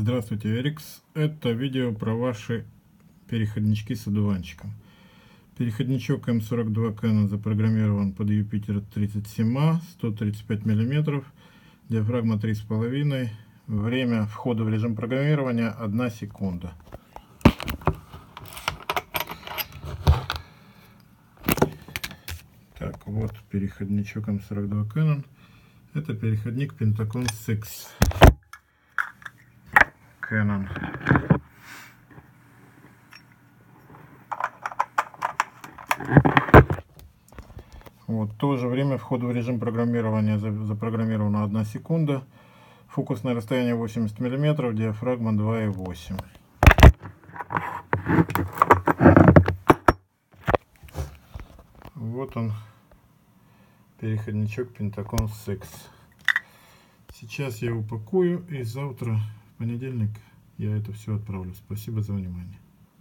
Здравствуйте, Эрикс. Это видео про ваши переходнички с одуванчиком. Переходничок М42 Canon запрограммирован под Юпитер 37А, 135 мм, диафрагма 3,5. Время входа в режим программирования 1 секунда. Так, вот переходничок М42 Canon. Это переходник Pentacon 6 Canon. Вот, тоже время входа в режим программирования запрограммировано 1 секунда. Фокусное расстояние 80 мм, диафрагма 2,8. Вот он, переходничок Pentacon 6. Сейчас я упакую, и завтра, в понедельник, я это все отправлю. Спасибо за внимание.